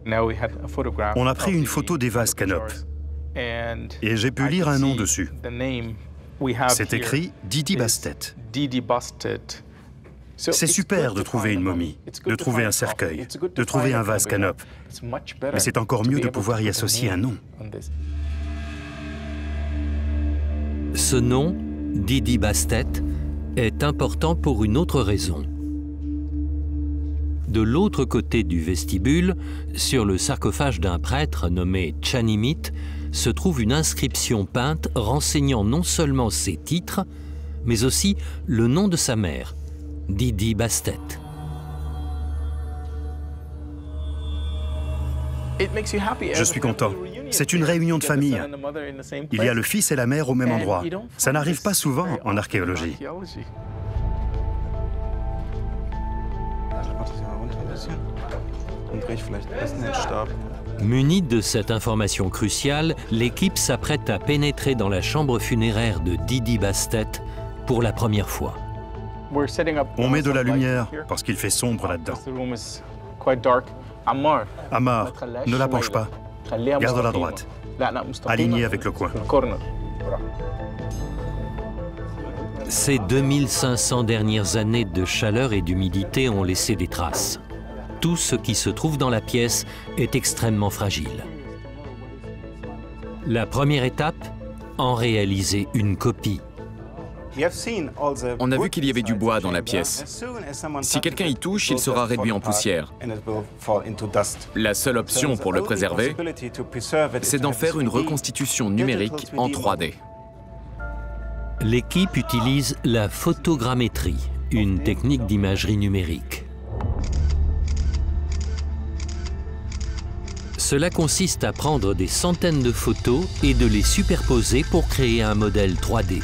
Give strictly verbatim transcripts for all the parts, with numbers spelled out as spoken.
On a pris une photo des vases Canop et j'ai pu lire un nom dessus. C'est écrit Didi Bastet. C'est super de trouver une momie, de trouver un cercueil, de trouver un vase Canop. Mais c'est encore mieux de pouvoir y associer un nom. Ce nom, Didi Bastet, est important pour une autre raison. De l'autre côté du vestibule, sur le sarcophage d'un prêtre nommé Chanimit, se trouve une inscription peinte renseignant non seulement ses titres, mais aussi le nom de sa mère, Didi Bastet. Je suis content. C'est une réunion de famille. Il y a le fils et la mère au même endroit. Ça n'arrive pas souvent en archéologie. Munie de cette information cruciale, l'équipe s'apprête à pénétrer dans la chambre funéraire de Didi Bastet pour la première fois. On met de la lumière parce qu'il fait sombre là-dedans. Ammar, ne la penche pas. Garde la droite. Alignée avec le coin. Ces deux mille cinq cents dernières années de chaleur et d'humidité ont laissé des traces. Tout ce qui se trouve dans la pièce est extrêmement fragile. La première étape, en réaliser une copie. On a vu qu'il y avait du bois dans la pièce. Si quelqu'un y touche, il sera réduit en poussière. La seule option pour le préserver, c'est d'en faire une reconstitution numérique en trois D. L'équipe utilise la photogrammétrie, une technique d'imagerie numérique. Cela consiste à prendre des centaines de photos et de les superposer pour créer un modèle trois D.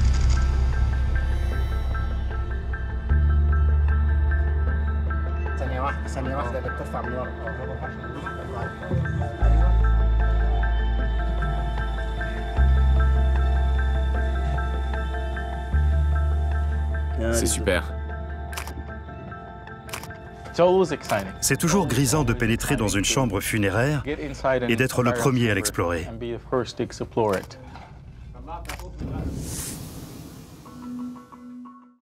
C'est super. C'est toujours grisant de pénétrer dans une chambre funéraire et d'être le premier à l'explorer.